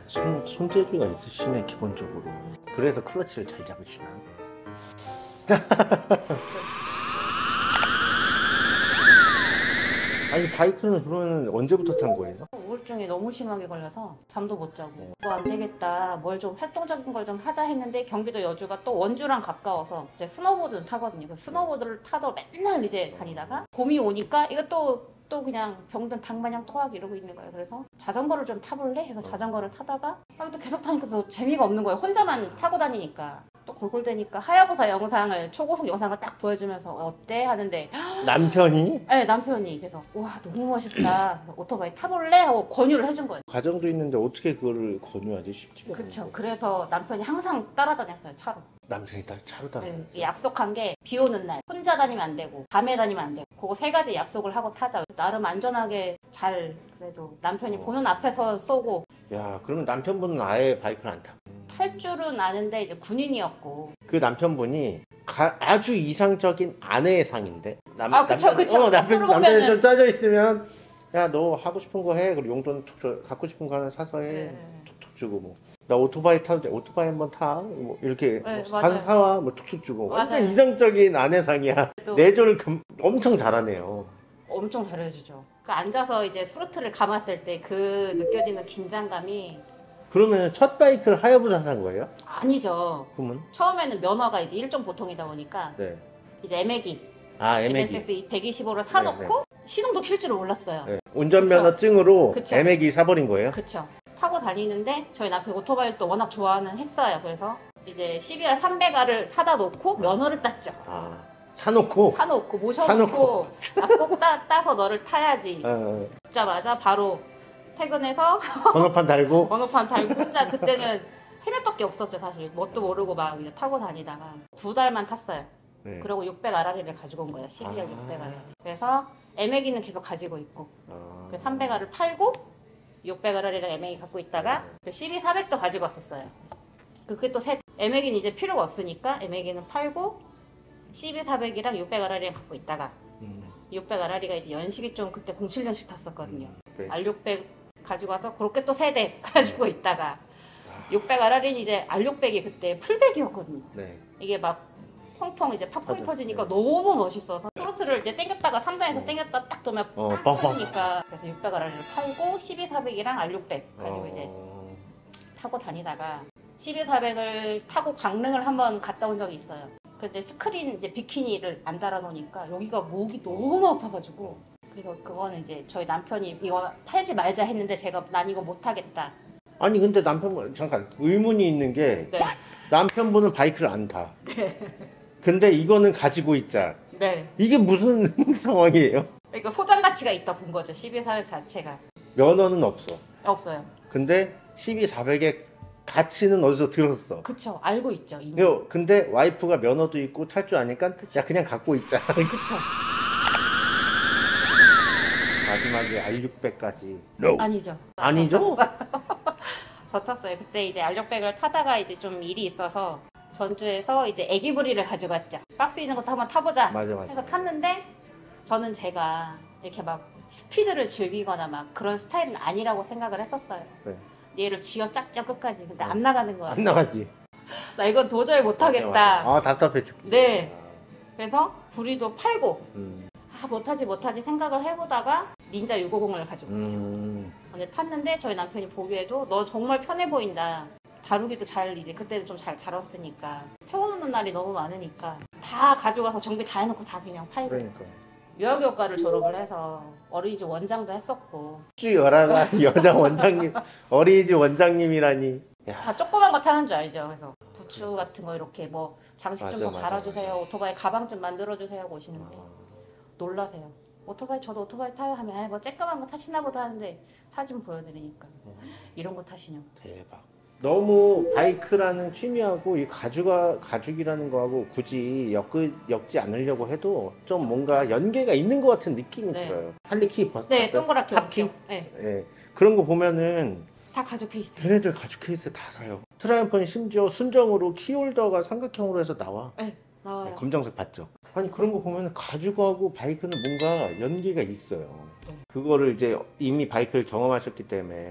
손재주가 있으시네 기본적으로. 그래서 클러치를 잘 잡으시나? 아니 바이크는 그러면 언제부터 탄 거예요? 우울증이 너무 심하게 걸려서 잠도 못 자고 뭐 안 되겠다 뭘 좀 활동적인 걸 좀 하자 했는데 경기도 여주가 또 원주랑 가까워서 이제 스노보드는 타거든요. 그 스노보드를 타도 맨날 이제 다니다가 봄이 오니까 이거 또 그냥 병든 닭마냥 또하기 이러고 있는 거예요. 그래서 자전거를 좀 타볼래? 해서 자전거를 타다가 또 계속 타니까 또 재미가 없는 거예요. 혼자만 타고 다니니까 또 골골대니까 하야부사 영상을 초고속 영상을 딱 보여주면서 어때? 하는데 남편이? 네, 남편이 그래서 와 너무 멋있다 오토바이 타볼래? 하고 권유를 해준 거예요. 가정도 있는데 어떻게 그거를 권유하지 싶지가 않아요. 그쵸. 그래서 남편이 항상 따라다녔어요 차로. 남편이 차로 네, 다녔어요. 약속한 게 비 오는 날 혼자 다니면 안 되고 밤에 다니면 안 되고 그거 세 가지 약속을 하고 타자. 나름 안전하게 잘 그래도 남편이 보는 앞에서 쏘고. 야 그러면 남편분은 아예 바이크를 안 타고 탈 줄은 아는데 이제 군인이었고. 그 남편분이 아주 이상적인 아내의 상인데 그쵸. 남편이 좀 짜져 있으면 야 너 하고 싶은 거 해. 그리고 용돈 툭툭 갖고 싶은 거 하나 사서 해. 네. 툭툭 주고 뭐 나 오토바이 타도 돼. 오토바이 한번 타. 뭐 이렇게 네, 뭐 가서 사와. 뭐 툭툭 주고. 완전 이상적인 아내상이야. 내조를 엄청 잘하네요. 엄청 잘해주죠. 그 앉아서 이제 스로틀을 감았을 때 그 느껴지는 긴장감이. 그러면 첫 바이크를 하야부사 산 거예요? 아니죠. 그러면? 처음에는 면허가 이제 1종 보통이다 보니까 네. 이제 에메기. 에메기. MSX 125를 사놓고 시동도 킬 줄을 몰랐어요. 네. 운전면허증으로 그쵸. 에메기 사버린 거예요? 그쵸. 타고 다니는데 저희 남편 오토바이를 또 워낙 좋아하는 했어요. 그래서 이제 CBR 300R을 사다 놓고 면허를 땄죠. 사놓고 모셔놓고 꼭 따서 너를 타야지. 어. 듣자마자 바로 퇴근해서 번호판 달고 번호판 달고 혼자 그때는 헬멧밖에 없었죠. 사실 뭣도 모르고 막 이제 타고 다니다가 2달만 탔어요. 네. 그리고 600RR을 가지고 온 거예요. 12R 600R. 그래서 에메기는 계속 가지고 있고 그 300R을 팔고 600R이랑 에메기 갖고 있다가 그 CB400도 가지고 왔었어요. 그게 또 에메기는 이제 필요가 없으니까 에메기는 팔고 CB400이랑 600RR이랑 갖고 있다가 600RR이가 이제 연식이 좀 그때 07년식 탔었거든요. 네. R600 가지고 와서 그렇게 또 3대 가지고 있다가 600RR은 이제 R600이 그때 풀백이었거든요. 네. 이게 막 펑펑 이제 팝콘이 터지니까 너무 멋있어서 트로트를 이제 당겼다가 3단에서 당겼다 딱 도면 빵 터지니까 그래서 600R를 팔고 12400이랑 R600 가지고 이제 타고 다니다가 12400을 타고 강릉을 한번 갔다 온 적이 있어요. 근데 스크린 이제 비키니를 안 달아 놓으니까 여기가 목이 너무 아파가지고 그래서 그거는 이제 저희 남편이 이거 팔지 말자 했는데 제가 난 이거 못 하겠다. 아니 근데 남편분 잠깐 의문이 있는 게 네. 남편분은 바이크를 안 타. 네. 근데 이거는 가지고 있자. 네. 이게 무슨 상황이에요? 그러니까 소장 가치가 있다 본 거죠. 12400 자체가. 면허는 없어. 없어요. 근데 12400의 가치는 어디서 들었어. 그쵸. 알고 있죠. 이미. 근데 와이프가 면허도 있고 탈 줄 아니까 야 그냥 갖고 있자. 그쵸. 마지막에 R600까지. 아니죠. 아니죠? 더 탔어요. 그때 이제 R600을 타다가 이제 좀 일이 있어서 전주에서 이제 애기부리를 가져갔죠. 박스 있는 것도 한번 타보자. 맞아. 해서 탔는데 저는 제가 이렇게 막 스피드를 즐기거나 막 그런 스타일은 아니라고 생각을 했었어요. 네. 얘를 쥐어짰죠 끝까지. 근데 안 나가는 거야. 안 나가지. 나 이건 도저히 못하겠다. 답답해 죽겠다. 네. 그래서 부리도 팔고 못하지 생각을 해보다가 닌자 650을 가지고 왔죠. 근데 탔는데 저희 남편이 보기에도 너 정말 편해 보인다. 다루기도 잘 이제 그때는 좀 잘 다뤘으니까 세워놓는 날이 너무 많으니까 다 가져가서 정비 다 해놓고 다 그냥 팔고. 그러니까. 유아교육과를 졸업을 해서 어린이집 원장도 했었고. 주 열아가 여자 원장님 어린이집 원장님이라니. 다 조그만 거 타는 줄 알죠. 그래서 부추 같은 거 이렇게 뭐 장식 좀 더 달아주세요. 오토바이 가방 좀 만들어주세요 하고 오시는데 놀라세요. 저도 오토바이 타요 하면 뭐 쬐끄만 거 타시나 보다 하는데 사진 보여드리니까 이런 거 타시냐고. 대박. 너무 바이크라는 취미하고 이 가죽이라는 거하고 굳이 엮지 않으려고 해도 좀 뭔가 연계가 있는 것 같은 느낌이 들어요. 할리키 봤어요? 네, 동그랗게 탑키? 네. 네. 그런 거 보면은 다 가죽 케이스. 걔네들 가죽 케이스 다 사요. 트라이언프는 심지어 순정으로 키홀더가 삼각형으로 해서 나와. 네, 나와요. 검정색 봤죠? 아니 그런 거 보면 가죽하고 바이크는 뭔가 연계가 있어요. 그거를 이제 이미 바이크를 경험하셨기 때문에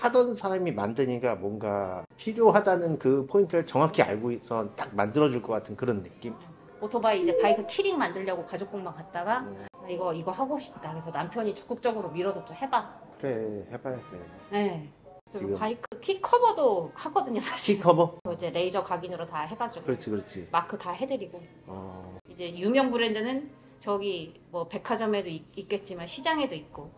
타던 사람이 만드니까 뭔가 필요하다는 그 포인트를 정확히 알고 있어 딱 만들어줄 것 같은 그런 느낌? 오토바이 이제 바이크 키링 만들려고 가죽 공방 갔다가 이거 하고 싶다. 그래서 남편이 적극적으로 밀어줬죠. 해봐. 그래, 해봐야 돼. 네. 그리고 지금. 바이크 키 커버도 하거든요, 사실. 키 커버? 이제 레이저 각인으로 다 해가지고. 그렇지, 그렇지. 마크 다 해드리고. 어, 이제 유명 브랜드는 저기 뭐 백화점에도 있겠지만 시장에도 있고.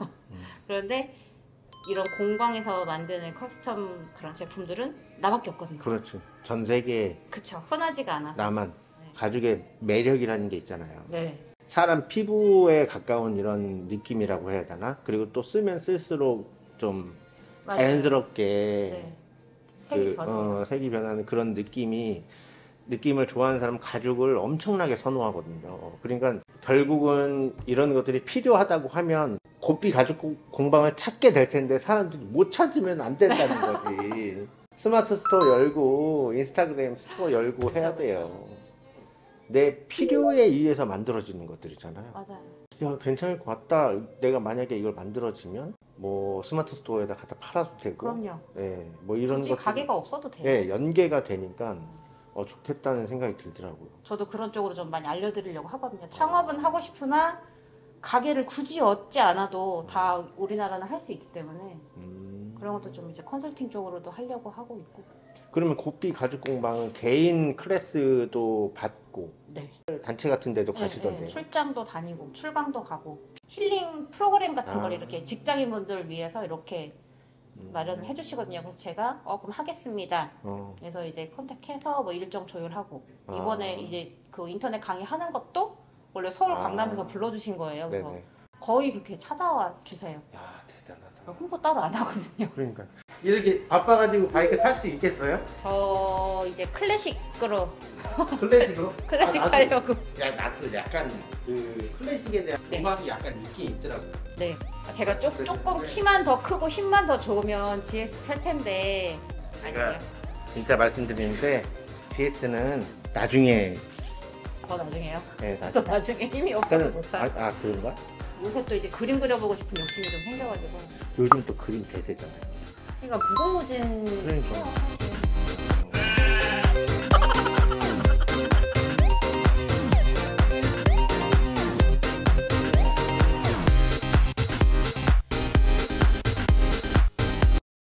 그런데 이런 공방에서 만드는 커스텀 그런 제품들은 나밖에 없거든요. 그렇죠. 전 세계에 그쵸. 흔하지가 않아서. 나만 네. 가죽의 매력이라는 게 있잖아요. 네. 사람 피부에 가까운 이런 느낌이라고 해야 되나? 그리고 또 쓰면 쓸수록 좀 맞아요. 자연스럽게 네. 색이 변해요. 색이 변하는 그런 느낌을 좋아하는 사람은 가죽을 엄청나게 선호하거든요. 그러니까 결국은 이런 것들이 필요하다고 하면 고삐 가죽 공방을 찾게 될 텐데 사람들이 못 찾으면 안 된다는 거지. 스마트 스토어 열고 인스타그램 스토어 열고 그쵸, 해야 돼요. 내 필요에 의해서 만들어지는 것들이잖아요. 맞아요. 야, 괜찮을 것 같다. 내가 만약에 이걸 만들어지면 뭐 스마트 스토어에다 갖다 팔아도 되고, 그럼요. 예, 뭐 이런 굳이 것들, 가게가 없어도 돼요. 예, 연계가 되니까 좋겠다는 생각이 들더라고요. 저도 그런 쪽으로 좀 많이 알려드리려고 하거든요. 창업은 하고 싶으나 가게를 굳이 얻지 않아도 다 우리나라는 할 수 있기 때문에 그런 것도 좀 이제 컨설팅 쪽으로도 하려고 하고 있고. 그러면 고삐 가죽 공방은 개인 클래스도 받고 네. 단체 같은 데도 네, 가시던데요. 네. 출장도 다니고 출강도 가고 힐링 프로그램 같은 아. 걸 이렇게 직장인분들 위해서 이렇게 마련을 해주시거든요. 그래서 제가 그럼 하겠습니다. 그래서 이제 컨택해서 뭐 일정 조율하고 이번에 이제 그 인터넷 강의 하는 것도 원래 서울 강남에서 불러주신 거예요. 그래서 네네. 거의 그렇게 찾아와 주세요. 야, 대단하다. 홍보 따로 안 하거든요. 그러니까 이렇게 바빠가지고 바이크 탈 수 있겠어요? 저 이제 클래식으로 클래식으로? 클래식 나도- 하려고. 야, 나도 약간 그 클래식에 대한 네. 로망이 약간 있긴 있더라고요. 네. 제가 조금 키만 더 크고 힘만 더 좋으면 GS 찰 텐데 아니에요. 진짜 말씀드리는데 GS는 나중에 더 나중에요. 네, 또 나중에 힘이 없어서 못하. 그런가? 요새 또 이제 그림 그려보고 싶은 욕심이 좀 생겨가지고. 요즘 또 그림 대세잖아요. 그러니까 무궁무진. 그러니까. 사실.